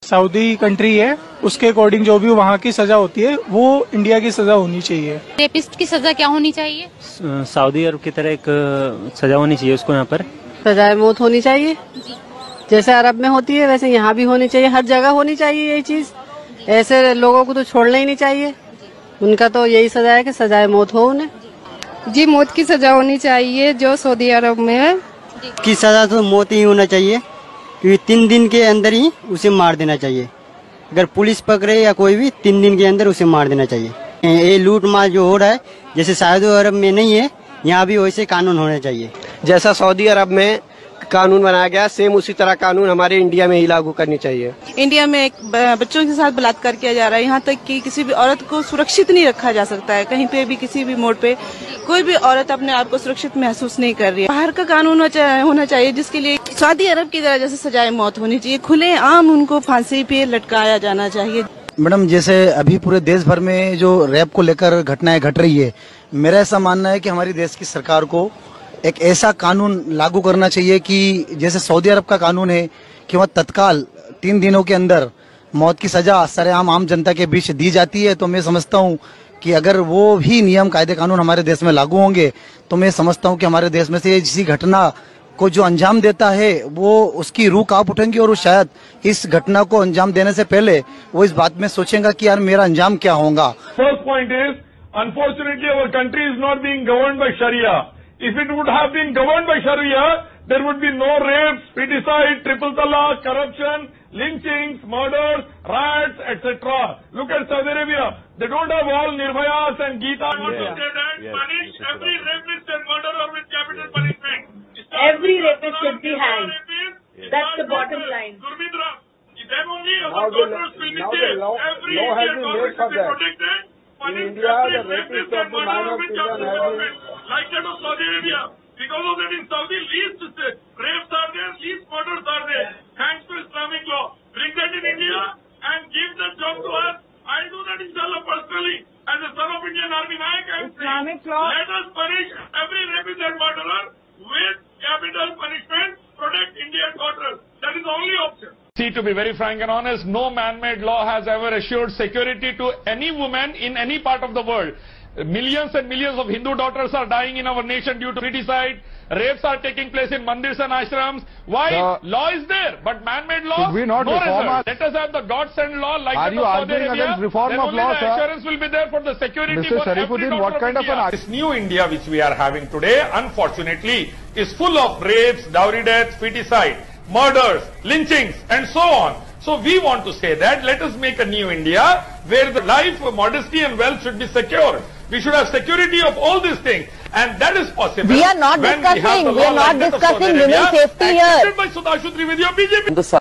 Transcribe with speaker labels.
Speaker 1: Saudi country है, उसके according जो भी वहाँ की सजा होती है वो इंडिया की सजा होनी चाहिए।
Speaker 2: रेपिस्ट की सजा क्या होनी चाहिए?
Speaker 3: सऊदी अरब की तरह एक सजा होनी चाहिए उसको। यहाँ पर
Speaker 4: सजाए मौत होनी चाहिए, जैसे अरब में होती है वैसे यहाँ भी होनी चाहिए, हर जगह होनी चाहिए ये चीज। ऐसे लोगों को तो छोड़ना ही नहीं चाहिए, उनका तो यही सजा है कि सजाए मौत हो उन्हें।
Speaker 5: जी मौत की सजा होनी चाहिए जो सऊदी अरब में है।
Speaker 6: की सजा तो मौत ही होना चाहिए, क्योंकि 3 दिन के अंदर ही उसे मार देना चाहिए। अगर पुलिस पकड़े या कोई भी 3 दिन के अंदर उसे मार देना चाहिए। ये लूट मार जो हो रहा है, जैसे सऊदी अरब में नहीं है, यहाँ भी वैसे कानून होने चाहिए।
Speaker 7: जैसा सऊदी अरब में कानून बनाया गया, सेम उसी तरह कानून हमारे इंडिया में ही लागू करनी चाहिए।
Speaker 8: इंडिया में एक बच्चों के साथ बलात्कार किया जा रहा है, यहाँ तक कि किसी भी औरत को सुरक्षित नहीं रखा जा सकता है। कहीं पे भी किसी भी मोड़ पे कोई भी औरत अपने आप को सुरक्षित महसूस नहीं कर रही है। बाहर का कानून होना चाहिए जिसके लिए सऊदी अरब की तरह जैसे सजाए मौत होनी चाहिए, खुले आम उनको फांसी पे लटकाया जाना चाहिए।
Speaker 9: मैडम, जैसे अभी पूरे देश भर में जो रैप को लेकर घटनाएं घट रही है, मेरा ऐसा मानना है कि हमारी देश की सरकार को एक ऐसा कानून लागू करना चाहिए कि जैसे सऊदी अरब का कानून है कि वह तत्काल 3 दिनों के अंदर मौत की सजा सरेआम आम जनता के बीच दी जाती है। तो मैं समझता हूँ कि अगर वो भी नियम कायदे कानून हमारे देश में लागू होंगे तो मैं समझता हूँ कि हमारे देश में से किसी घटना को जो अंजाम देता है वो उसकी रूह कांप उठेंगी और वो शायद इस घटना को अंजाम देने से पहले वो इस बात में सोचेगा कि यार मेरा अंजाम क्या होगा।
Speaker 10: First point is unfortunately our country is not being governed by sharia. If it would have been governed by Sharia, there would be no rapes, feticide, triple talaq, corruption, lynchings, murders, riots, etc. Look at Saudi Arabia. They don't have all Nirbhayas and Geeta. Punish every rapist and murderer with capital punishment.
Speaker 11: Every rapist should be hanged. That's the bottom line.
Speaker 10: Then only our daughters will be safe. Every Indian daughter should be protected.
Speaker 7: In India, the rapist of the minor children have been
Speaker 10: like that of Saudi Arabia. Because of that in Saudi, least rapes are there, least murders are there. Thanks to Islamic law. Bring that in India and give that job to us. I'll do that inshallah personally. As a son of Indian Army Naik, I'm
Speaker 11: Islamic law.
Speaker 10: Let us punish every rapist and murderer with capital punishment. Protect Indian daughters. That is the only option. See, to be very frank and honest, no man-made law has ever assured security to any woman in any part of the world. Millions and millions of Hindu daughters are dying in our nation due to feticide. Rapes are taking place in mandirs and ashrams. Why? Law is there, but man-made law,
Speaker 12: should we not
Speaker 10: no
Speaker 12: reform
Speaker 10: result. Let us have the God-sent law like
Speaker 12: Are
Speaker 10: that
Speaker 12: you
Speaker 10: of Saudi
Speaker 12: arguing
Speaker 10: Arabia.
Speaker 12: against reform
Speaker 10: then
Speaker 12: of
Speaker 10: only
Speaker 12: law,
Speaker 10: the
Speaker 12: sir?
Speaker 10: assurance will be there for the security
Speaker 12: Mr.
Speaker 10: for every
Speaker 12: Sharifuddin,
Speaker 10: daughter
Speaker 12: what
Speaker 10: of
Speaker 12: kind of
Speaker 10: India. This new India which we are having today, unfortunately, is full of rapes, dowry death, feticide, murders, lynchings, and so on. So we want to say that let us make a new India where the life, modesty and wealth should be secure. We should have security of all these things, and that is possible.
Speaker 11: We are not discussing women's safety here.
Speaker 10: Accepted by Sudhanshu Trivedi of BJP.